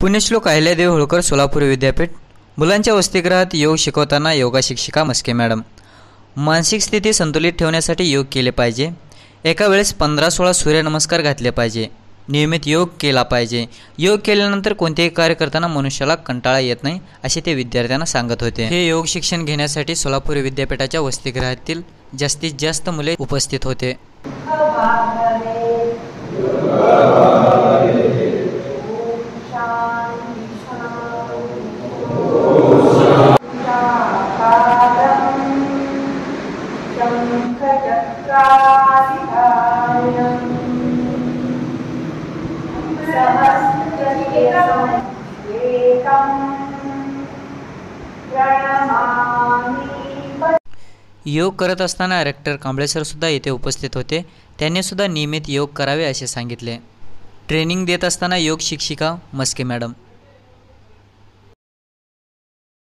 पुण्यश्लोक अहिल्यादेवी होळकर सोलापूर विद्यापीठ मुलांच्या वसतिगृहात योग शिकवताना योगा शिक्षिका मस्के मॅडम। मानसिक स्थिती संतुलित ठेवण्यासाठी योग केले पाहिजे। एका वेळेस 15-16 सूर्यनमस्कार घातले पाहिजे। नियमित योग केला पाहिजे। योग केल्यानंतर कोणतेही कार्य करताना मनुष्याला कंटाळा येत नाही असे ते विद्यार्थ्यांना सांगत होते। हे योग शिक्षण घेण्यासाठी सोलापूर विद्यापीठाच्या वसतिगृहातील जास्तीत जास्त मुले उपस्थित होते। योग करत असताना रेक्टर कांबळे सर सुद्धा येथे उपस्थित होते। त्यांनी सुद्धा नियमित योग करावे असे सांगितले। ट्रेनिंग देत असताना योग शिक्षिका मस्के मॅडम।